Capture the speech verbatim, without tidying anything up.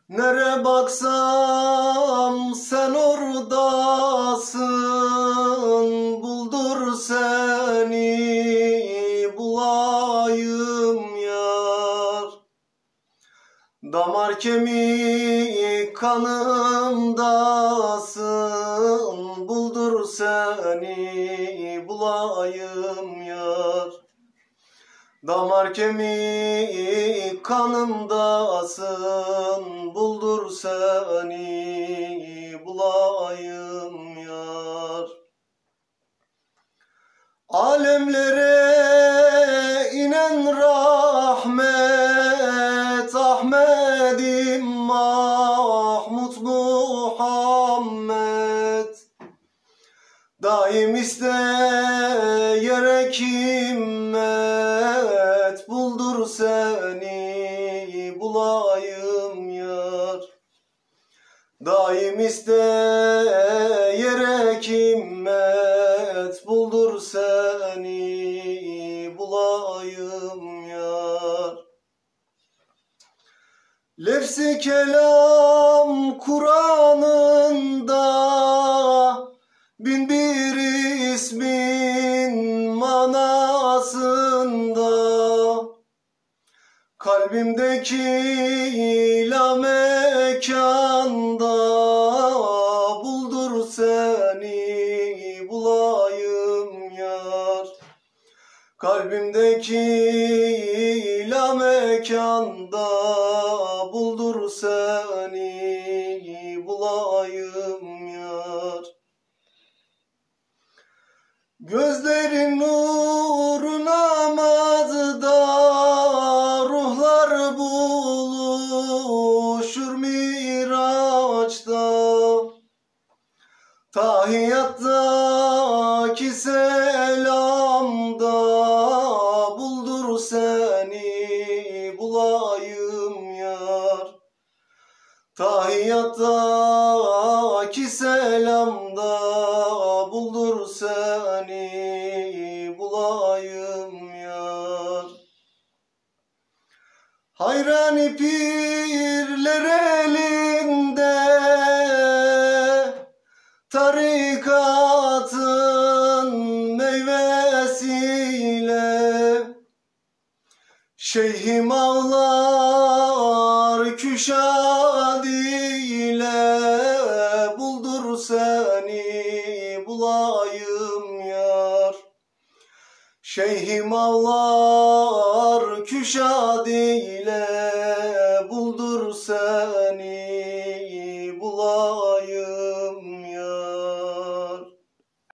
Nere baksam sen oradasın, buldur seni bulayım yar. Damar kemik kanımdasın, buldur seni bulayım yar. Damar kemik kanımdasın, buldur seni bulayım yar. Alemlere inen rahmet, Ahmedim Mahmud Muhammed. Daim isteyerek himmet, buldur seni bulayım yar. Daim isteyerek himmet, buldur seni bulayım yar. Lefz-i kelam Kur'an'ında bin bir ismin manasında, kalbimdeki la mekanda, buldur seni bulayım yar. Kalbimdeki la mekanda, buldur seni bulayım yar. Gözlerin nuru namazda, ruhlar buluşur miraçta. Tahiyyattaki selamda, buldur seni bulayım yar. Tahiyyattaki selamda, buldur seni bulayım yar. Hayrani pirler elinde, tarikatın meyvesiyle. Şeyhim ağlar küşad ile, buldur seni bulayım yar. Şeyhim ağlar küşad ile, buldur seni